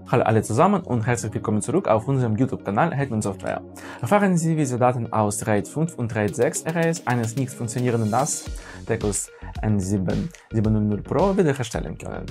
Hallo alle zusammen und herzlich willkommen zurück auf unserem YouTube-Kanal Hetman Software. Erfahren Sie, wie Sie Daten aus RAID 5 und RAID 6 Arrays eines nicht funktionierenden NAS-Decals N7700 Pro wiederherstellen können.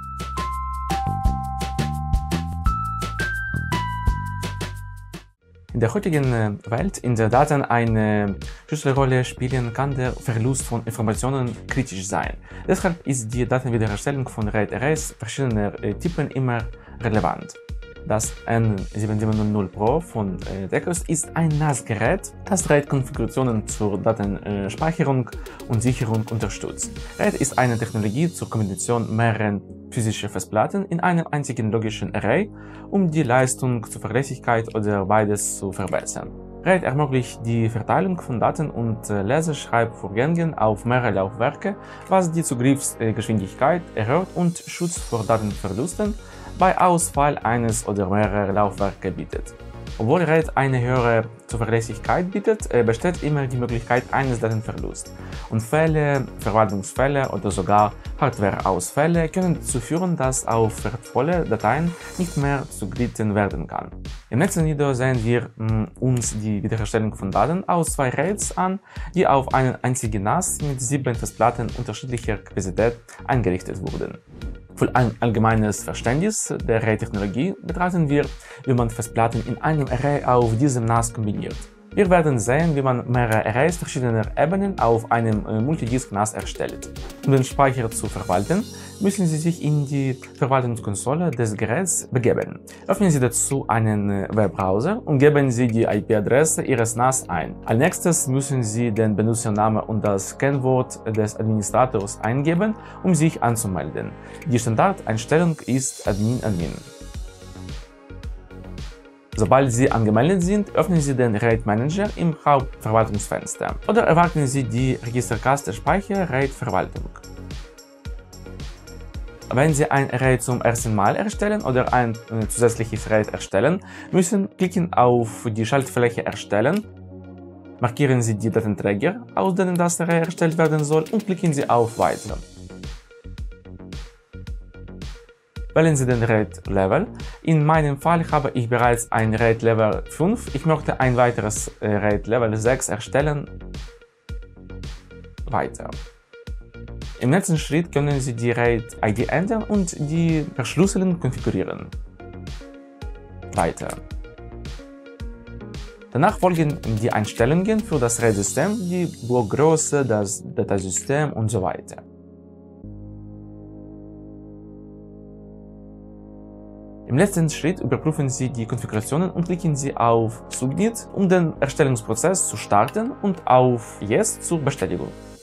In der heutigen Welt, in der Daten eine Schlüsselrolle spielen, kann der Verlust von Informationen kritisch sein. Deshalb ist die Datenwiederherstellung von RAID-Arrays verschiedener Typen immer relevant. Das N7700 Pro von Decals ist ein NAS-Gerät, das RAID-Konfigurationen zur Datenspeicherung und Sicherung unterstützt. RAID ist eine Technologie zur Kombination mehrerer physischer Festplatten in einem einzigen logischen Array, um die Leistung, Zuverlässigkeit oder beides zu verbessern. RAID ermöglicht die Verteilung von Daten und Lese-Schreibvorgängen auf mehrere Laufwerke, was die Zugriffsgeschwindigkeit erhöht und Schutz vor Datenverlusten bei Ausfall eines oder mehrerer Laufwerke bietet. Obwohl RAID eine höhere Zuverlässigkeit bietet, besteht immer die Möglichkeit eines Datenverlusts. Unfälle, Verwaltungsfälle oder sogar Hardwareausfälle können dazu führen, dass auf wertvolle Dateien nicht mehr zugegriffen werden kann. Im nächsten Video sehen wir uns die Wiederherstellung von Daten aus zwei RAIDs an, die auf einen einzigen NAS mit 7 Festplatten unterschiedlicher Kapazität eingerichtet wurden. Für ein allgemeines Verständnis der RAID-Technologie betrachten wir, wie man Festplatten in einem Array auf diesem NAS kombiniert. Wir werden sehen, wie man mehrere Arrays verschiedener Ebenen auf einem Multidisk-NAS erstellt. Um den Speicher zu verwalten, müssen Sie sich in die Verwaltungskonsole des Geräts begeben. Öffnen Sie dazu einen Webbrowser und geben Sie die IP-Adresse Ihres NAS ein. Als nächstes müssen Sie den Benutzernamen und das Kennwort des Administrators eingeben, um sich anzumelden. Die Standardeinstellung ist Admin. Sobald Sie angemeldet sind, öffnen Sie den RAID Manager im Hauptverwaltungsfenster oder erwarten Sie die Registerkaste Speicher RAID Verwaltung. Wenn Sie ein Array zum ersten Mal erstellen oder ein zusätzliches RAID erstellen müssen, klicken auf die Schaltfläche Erstellen, markieren Sie die Datenträger, aus denen das Array erstellt werden soll, und klicken Sie auf Weiter. Wählen Sie den RAID-Level. In meinem Fall habe ich bereits ein RAID-Level 5. Ich möchte ein weiteres RAID-Level 6 erstellen. Weiter. Im nächsten Schritt können Sie die RAID-ID ändern und die Verschlüsselung konfigurieren. Weiter. Danach folgen die Einstellungen für das RAID-System, die Blockgröße, das Dateisystem und so weiter. Im letzten Schritt überprüfen Sie die Konfigurationen und klicken Sie auf Submit, um den Erstellungsprozess zu starten, und auf Yes zur Bestätigung.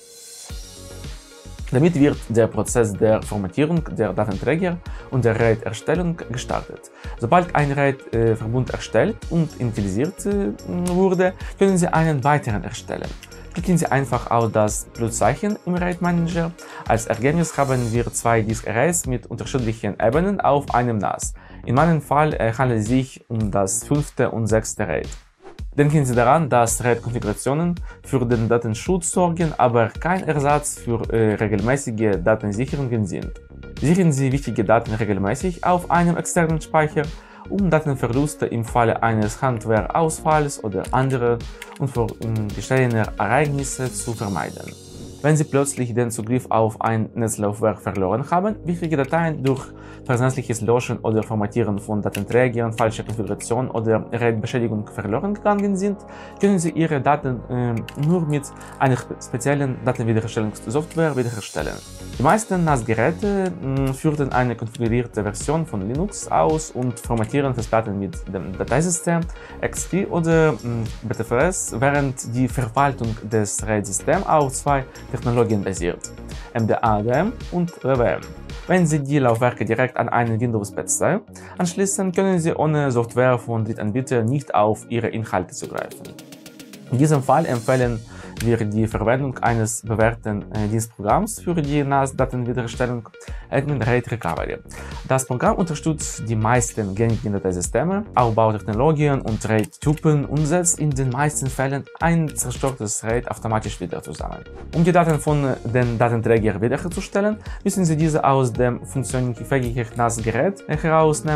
Damit wird der Prozess der Formatierung der Datenträger und der RAID-Erstellung gestartet. Sobald ein RAID-Verbund erstellt und initialisiert wurde, können Sie einen weiteren erstellen. Klicken Sie einfach auf das Pluszeichen im RAID Manager. Als Ergebnis haben wir zwei Disk-Arrays mit unterschiedlichen Ebenen auf einem NAS. In meinem Fall handelt es sich um das 5. und 6. RAID. Denken Sie daran, dass RAID-Konfigurationen für den Datenschutz sorgen, aber kein Ersatz für regelmäßige Datensicherungen sind. Sichern Sie wichtige Daten regelmäßig auf einem externen Speicher, um Datenverluste im Falle eines Hardware-Ausfalls oder anderer unvorhergesehener Ereignisse zu vermeiden. Wenn Sie plötzlich den Zugriff auf ein Netzlaufwerk verloren haben, wichtige Dateien durch versehentliches Löschen oder Formatieren von Datenträgern, falsche Konfiguration oder RAID-Beschädigung verloren gegangen sind, können Sie Ihre Daten nur mit einer speziellen Datenwiederherstellungssoftware wiederherstellen. Die meisten NAS-Geräte führen eine konfigurierte Version von Linux aus und formatieren Festplatten mit dem Dateisystem XT oder BTFS, während die Verwaltung des RAID-Systems auf zwei Technologien basiert: MDADM und WWM. Wenn Sie die Laufwerke direkt an einen Windows-PC anschließen, können Sie ohne Software von Drittanbietern nicht auf ihre Inhalte zugreifen. In diesem Fall empfehlen wir die Verwendung eines bewährten Dienstprogramms für die NAS-Datenwiederherstellung, Hetman RAID Recovery. Das Programm unterstützt die meisten gängigen Dateisysteme, Aufbautechnologien und RAID-Typen und setzt in den meisten Fällen ein zerstörtes RAID automatisch wieder zusammen. Um die Daten von den Datenträgern wiederherzustellen, müssen Sie diese aus dem funktionsfähigen NAS-Gerät herausnehmen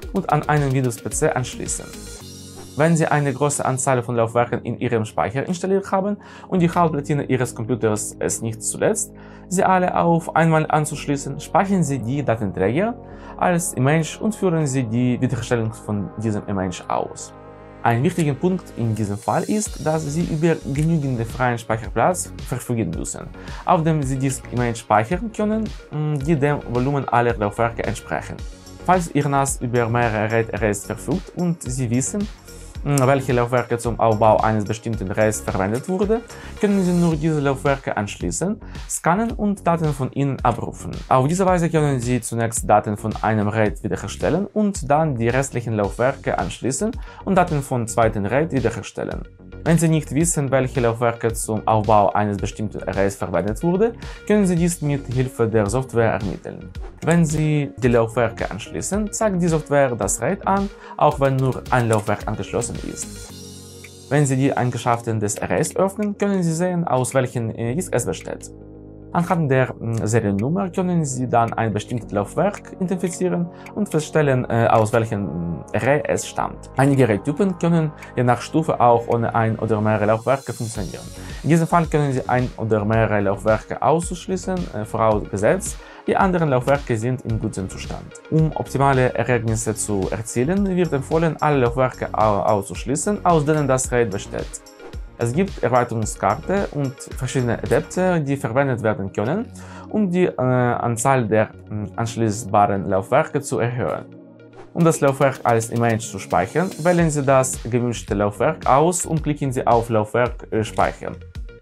und an einen Windows-PC anschließen. Wenn Sie eine große Anzahl von Laufwerken in Ihrem Speicher installiert haben und die Hauptplatine Ihres Computers es nicht zulässt, sie alle auf einmal anzuschließen, speichern Sie die Datenträger als Image und führen Sie die Wiederherstellung von diesem Image aus. Ein wichtiger Punkt in diesem Fall ist, dass Sie über genügend freien Speicherplatz verfügen müssen, auf dem Sie Disk-Image speichern können, die dem Volumen aller Laufwerke entsprechen. Falls Ihr NAS über mehrere RAID-Arrays verfügt und Sie wissen, welche Laufwerke zum Aufbau eines bestimmten RAIDs verwendet wurde, können Sie nur diese Laufwerke anschließen, scannen und Daten von ihnen abrufen. Auf diese Weise können Sie zunächst Daten von einem RAID wiederherstellen und dann die restlichen Laufwerke anschließen und Daten vom zweiten RAID wiederherstellen. Wenn Sie nicht wissen, welche Laufwerke zum Aufbau eines bestimmten Arrays verwendet wurde, können Sie dies mit Hilfe der Software ermitteln. Wenn Sie die Laufwerke anschließen, zeigt die Software das RAID an, auch wenn nur ein Laufwerk angeschlossen ist. Wenn Sie die Eigenschaften des Arrays öffnen, können Sie sehen, aus welchem Disk es besteht. Anhand der Seriennummer können Sie dann ein bestimmtes Laufwerk identifizieren und feststellen, aus welchem Array es stammt. Einige RAID-Typen können je nach Stufe auch ohne ein oder mehrere Laufwerke funktionieren. In diesem Fall können Sie ein oder mehrere Laufwerke ausschließen, vorausgesetzt, die anderen Laufwerke sind in gutem Zustand. Um optimale Ergebnisse zu erzielen, wird empfohlen, alle Laufwerke auszuschließen, aus denen das RAID besteht. Es gibt Erweiterungskarte und verschiedene Adapter, die verwendet werden können, um die Anzahl der anschließbaren Laufwerke zu erhöhen. Um das Laufwerk als Image zu speichern, wählen Sie das gewünschte Laufwerk aus und klicken Sie auf Laufwerk speichern.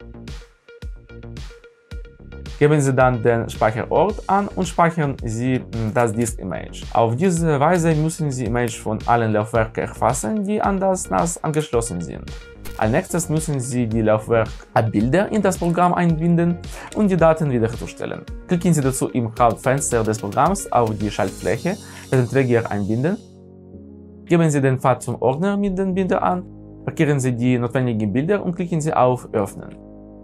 Geben Sie dann den Speicherort an und speichern Sie das Disk-Image. Auf diese Weise müssen Sie Image von allen Laufwerken erfassen, die an das NAS angeschlossen sind. Als nächstes müssen Sie die Laufwerkabbilder in das Programm einbinden und die Daten wiederherstellen. Klicken Sie dazu im Hauptfenster des Programms auf die Schaltfläche, den Träger einbinden. Geben Sie den Pfad zum Ordner mit den Bildern an, markieren Sie die notwendigen Bilder und klicken Sie auf Öffnen.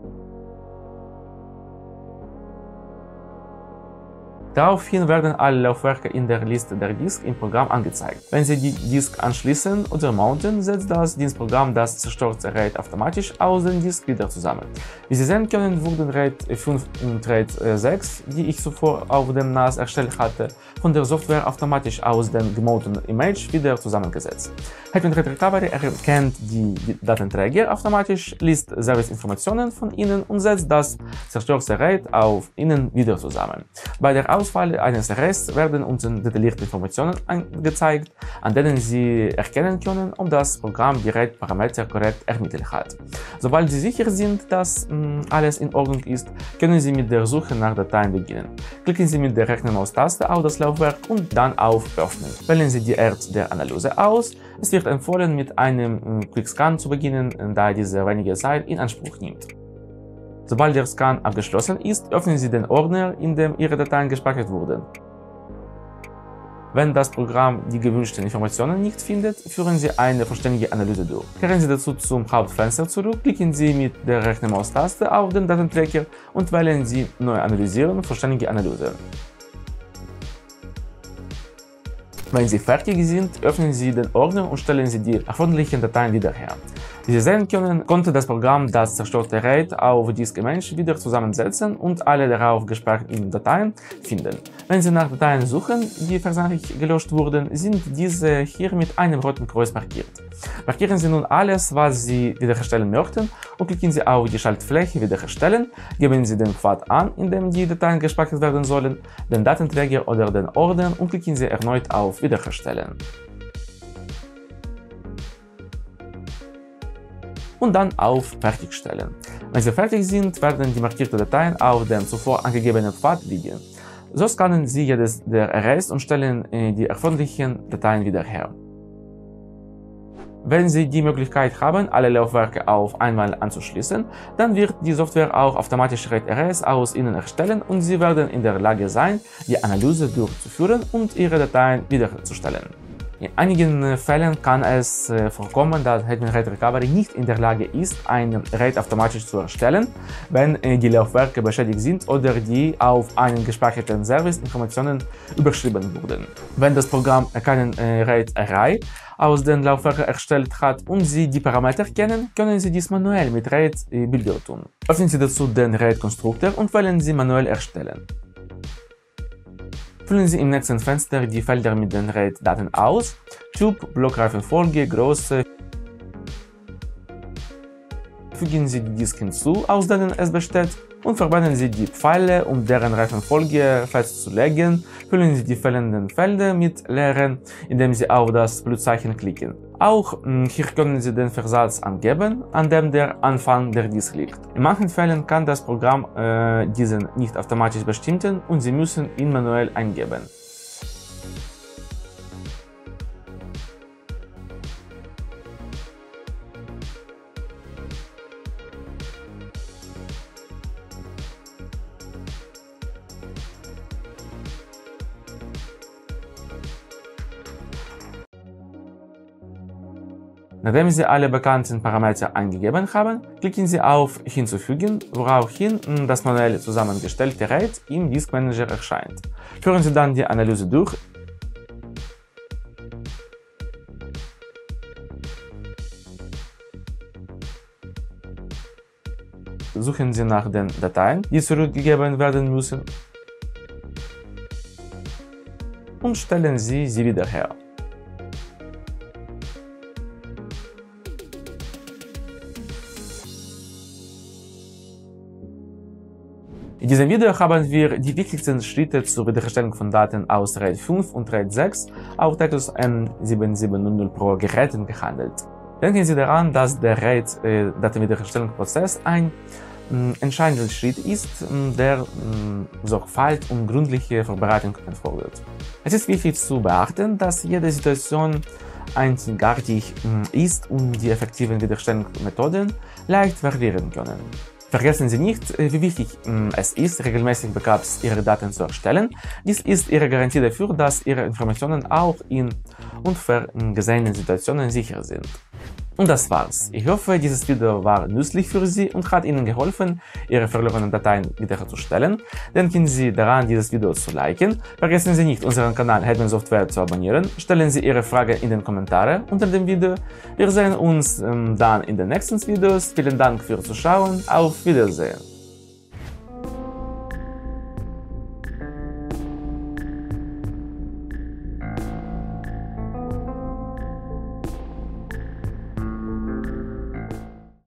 Daraufhin werden alle Laufwerke in der Liste der Disk im Programm angezeigt. Wenn Sie die Disk anschließen oder mounten, setzt das Dienstprogramm das zerstörte RAID automatisch aus dem Disk wieder zusammen. Wie Sie sehen können, wurden RAID 5 und RAID 6, die ich zuvor auf dem NAS erstellt hatte, von der Software automatisch aus dem gemounteten Image wieder zusammengesetzt. Hackman RAID Recovery erkennt die Datenträger automatisch, liest Serviceinformationen von ihnen und setzt das zerstörte RAID auf ihnen wieder zusammen. Bei der Auswahl eines Arrays werden unten detaillierte Informationen angezeigt, an denen Sie erkennen können, ob das Programm die RAID-Parameter korrekt ermittelt hat. Sobald Sie sicher sind, dass alles in Ordnung ist, können Sie mit der Suche nach Dateien beginnen. Klicken Sie mit der rechten Maustaste auf das Laufwerk und dann auf Öffnen. Wählen Sie die Art der Analyse aus. Es wird empfohlen, mit einem Quick-Scan zu beginnen, da diese weniger Zeit in Anspruch nimmt. Sobald der Scan abgeschlossen ist, öffnen Sie den Ordner, in dem Ihre Dateien gespeichert wurden. Wenn das Programm die gewünschten Informationen nicht findet, führen Sie eine vollständige Analyse durch. Kehren Sie dazu zum Hauptfenster zurück, klicken Sie mit der rechten Maustaste auf den Datenträger und wählen Sie Neu analysieren, vollständige Analyse. Wenn Sie fertig sind, öffnen Sie den Ordner und stellen Sie die erforderlichen Dateien wieder her. Wie Sie sehen können, konnte das Programm das zerstörte RAID auf Disk-Image wieder zusammensetzen und alle darauf gespeicherten Dateien finden. Wenn Sie nach Dateien suchen, die versehentlich gelöscht wurden, sind diese hier mit einem roten Kreuz markiert. Markieren Sie nun alles, was Sie wiederherstellen möchten und klicken Sie auf die Schaltfläche Wiederherstellen, geben Sie den Pfad an, in dem die Dateien gespeichert werden sollen, den Datenträger oder den Ordner und klicken Sie erneut auf Wiederherstellen. Und dann auf Fertigstellen. Wenn Sie fertig sind, werden die markierten Dateien auf dem zuvor angegebenen Pfad liegen. So scannen Sie jedes der Arrays und stellen die erforderlichen Dateien wieder her. Wenn Sie die Möglichkeit haben, alle Laufwerke auf einmal anzuschließen, dann wird die Software auch automatisch RAID-Arrays aus ihnen erstellen und Sie werden in der Lage sein, die Analyse durchzuführen und Ihre Dateien wiederherzustellen. In einigen Fällen kann es vorkommen, dass Hetman RAID Recovery nicht in der Lage ist, ein RAID automatisch zu erstellen, wenn die Laufwerke beschädigt sind oder die auf einen gespeicherten Service Informationen überschrieben wurden. Wenn das Programm keinen RAID-Array aus den Laufwerken erstellt hat und Sie die Parameter kennen, können Sie dies manuell mit RAID-Builder tun. Öffnen Sie dazu den RAID-Konstruktor und wählen Sie Manuell erstellen. Füllen Sie im nächsten Fenster die Felder mit den RAID-Daten aus, Typ, Blockreifenfolge, Größe. Fügen Sie die Disk hinzu, aus denen es besteht, und verwenden Sie die Pfeile, um deren Reifenfolge festzulegen. Füllen Sie die fehlenden Felder mit leeren, indem Sie auf das Pluszeichen klicken. Auch hier können Sie den Versatz angeben, an dem der Anfang der Disk liegt. In manchen Fällen kann das Programm diesen nicht automatisch bestimmen und Sie müssen ihn manuell eingeben. Nachdem Sie alle bekannten Parameter eingegeben haben, klicken Sie auf Hinzufügen, woraufhin das manuell zusammengestellte RAID im Disk Manager erscheint. Führen Sie dann die Analyse durch. Suchen Sie nach den Dateien, die zurückgegeben werden müssen, und stellen Sie sie wieder her. In diesem Video haben wir die wichtigsten Schritte zur Wiederherstellung von Daten aus RAID 5 und RAID 6 auf Tectus N7700 Pro Geräten behandelt. Denken Sie daran, dass der RAID-Datenwiederherstellungsprozess ein entscheidender Schritt ist, der Sorgfalt und gründliche Vorbereitung erfordert. Es ist wichtig zu beachten, dass jede Situation einzigartig ist und die effektiven Wiederherstellungsmethoden leicht variieren können. Vergessen Sie nicht, wie wichtig es ist, regelmäßig Backups Ihrer Daten zu erstellen. Dies ist Ihre Garantie dafür, dass Ihre Informationen auch in unvorhergesehenen Situationen sicher sind. Und das war's. Ich hoffe, dieses Video war nützlich für Sie und hat Ihnen geholfen, Ihre verlorenen Dateien wiederherzustellen. Denken Sie daran, dieses Video zu liken. Vergessen Sie nicht, unseren Kanal Hetman Software zu abonnieren. Stellen Sie Ihre Frage in den Kommentaren unter dem Video. Wir sehen uns dann in den nächsten Videos. Vielen Dank fürs Zuschauen. Auf Wiedersehen.